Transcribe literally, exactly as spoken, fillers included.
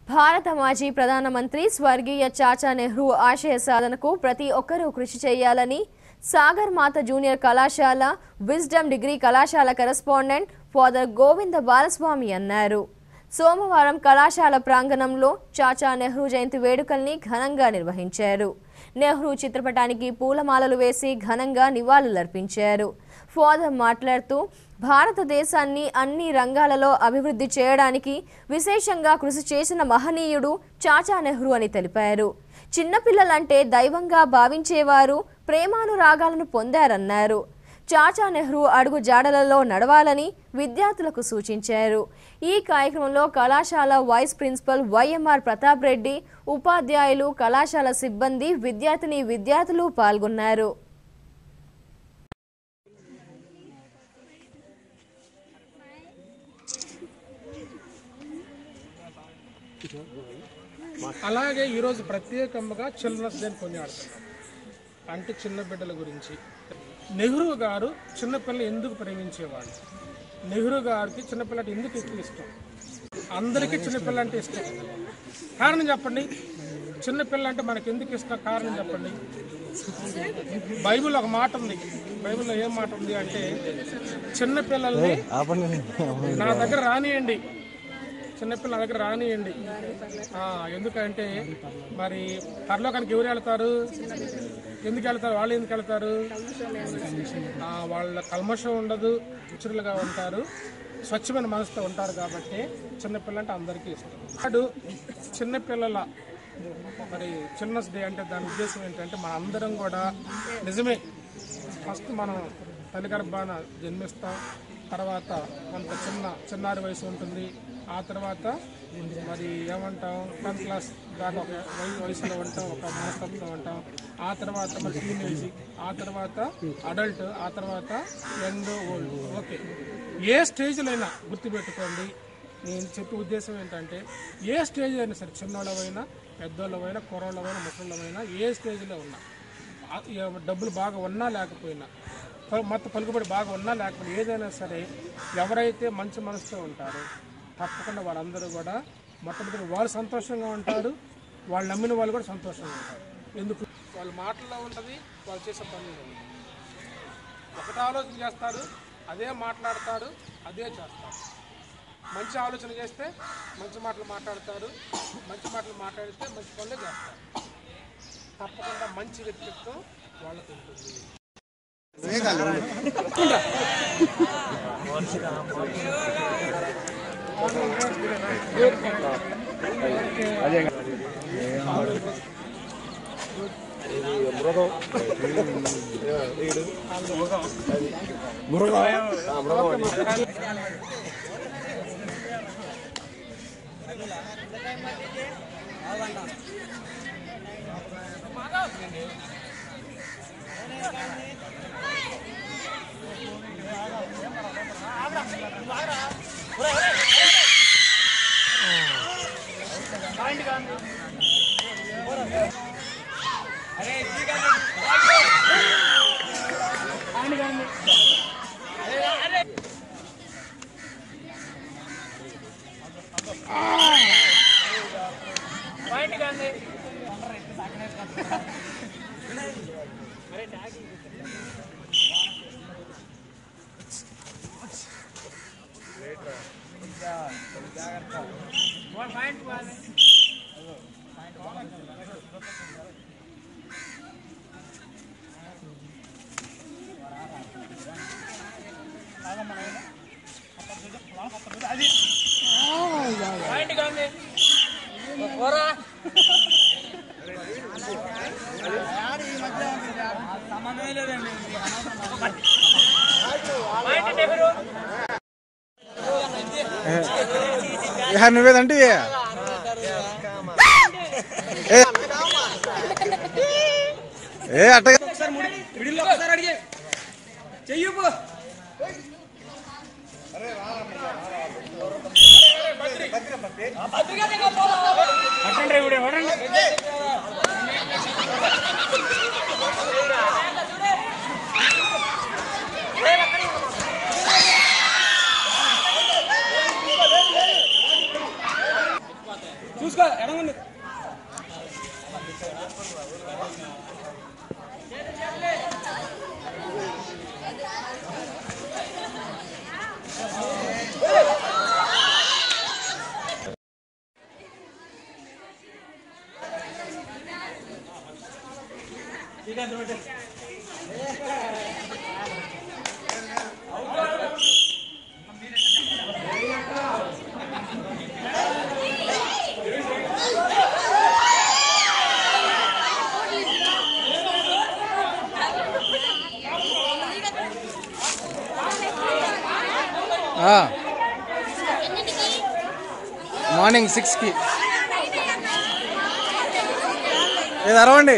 భారత మాజీ ప్రధానమంత్రి స్వర్గీయ చాచా నెహ్రూ ఆశయ సాధనకు ప్రతి ఒక్కరూ కృషి చేయాలని సాగర్ మాత జూనియర్ కళాశాల విజ్డమ్ డిగ్రీ కళాశాల కరెస్పాండెంట్ ఫాదర్ గోవింద బాలస్వామి అన్నారు. సోమవారం కళాశాల ప్రాంగణంలో చాచా నెహ్రూ జయంతి వేడుకల్ని ఘనంగా నిర్వహించారు. నెహ్రూ చిత్రపటానికి పూలమాలలు వేసి ఘనంగా నివాళులర్పించారు. ఫాదర్ మాట్లాడుతూ భారతదేశాన్ని అన్ని రంగాలలో అభివృద్ధి చేయడానికి విశేషంగా కృషి చేసిన మహనీయుడు చాచా నెహ్రూ అని తెలిపారు. చిన్నపిల్లలంటే దైవంగా భావించేవారు, ప్రేమానురాగాలను పొందారన్నారు. చాచా నెహ్రూ అడుగు జాడలలో నడవాలని విద్యార్థులకు సూచించారు. ఈ కార్యక్రమంలో కళాశాల vice principal YMR Pratap Reddy, ఉపాధ్యాయులు, కళాశాల సిబ్బంది, విద్యార్థిని విద్యార్థులు పాల్గొన్నారు. అలాగే ఈరోజు ప్రత్యేకంగా చిల్డ్రన్స్ డే కొనియాడుతున్నాం. అంటే చిన్న బిడ్డల గురించి. నెహ్రూ గారు చిన్నపిల్లలు ఎందుకు ప్రేమించేవాళ్ళు, నెహ్రూ గారికి చిన్నపిల్ల అంటే ఎందుకు ఎక్కువ ఇష్టం, అందరికీ చిన్నపిల్ల అంటే ఇష్టం. కారణం చెప్పండి, చిన్నపిల్ల అంటే మనకి ఎందుకు ఇష్టం, కారణం చెప్పండి. బైబిల్ ఒక మాట ఉంది. బైబిల్లో ఏం మాట ఉంది అంటే, చిన్నపిల్లల్ని నా దగ్గర రానియండి, చిన్నపిల్లల దగ్గర రానియండి. ఎందుకంటే మరి పరలోకానికి ఎవరు వెళ్తారు, ఎందుకు వెళ్తారు, వాళ్ళు ఎందుకు వెళ్తారు, వాళ్ళ కల్మషం ఉండదు, రుచులుగా ఉంటారు, స్వచ్ఛమైన మనసుతో ఉంటారు. కాబట్టి చిన్నపిల్ల అంటే అందరికీ ఇష్టం. వాడు చిన్నపిల్లల మరి చిల్డ్రన్స్ డే అంటే దాని ఉద్దేశం ఏంటంటే, మన అందరం కూడా నిజమే ఫస్ట్ మనం తల్లి గర్భాన జన్మిస్తాం, తర్వాత కొంత చిన్న చిన్నారి వయసు ఉంటుంది, ఆ తర్వాత మరి ఏమంటాం టెన్త్ క్లాస్ దాకా ఒక వయసులో ఉంటాం, ఒక మనస్తత్వం ఉంటాం, ఆ తర్వాత మరి టీనేజ్, ఆ తర్వాత అడల్ట్, ఆ తర్వాత యంగ్ ఓల్డ్. ఓకే, ఏ స్టేజ్లో అయినా గుర్తుపెట్టుకోండి. నేను చెప్పే ఉద్దేశం ఏంటంటే, ఏ స్టేజ్ అయినా సరే, చిన్నోళ్ళమైనా పెద్దోళ్ళమైనా కుర్రోళ్ళమైనా ముసళ్ళమైనా ఏ స్టేజ్లో ఉన్నా, డబ్బులు బాగా ఉన్నా లేకపోయినా, మొత్తం పలుకుబడి బాగా ఉన్నా లేకపోయినా, ఏదైనా సరే ఎవరైతే మంచి మనసుతో ఉంటారో తప్పకుండా వాళ్ళందరూ కూడా మొట్టమొదటి వాళ్ళు సంతోషంగా ఉంటారు, వాళ్ళు నమ్మిన వాళ్ళు కూడా సంతోషంగా ఉంటారు. ఎందుకు, వాళ్ళ మాటల్లో ఉంటుంది, వాళ్ళు చేసే పనులు ఉంటుంది. ఒకటి ఆలోచన చేస్తారు, అదే మాట్లాడతారు, అదే చేస్తారు. మంచి ఆలోచన చేస్తే మంచి మాటలు మాట్లాడతారు, మంచి మాటలు మాట్లాడితే మంచి పనులే చేస్తారు. తప్పకుండా మంచి వ్యక్తిత్వం వాళ్ళకు ఉంటుంది. నువ్వేదంటే ఏ అట్ట చెయ్యి చూసుకో ఎడమండి మార్నింగ్ సిక్స్కి ఏది అరవండి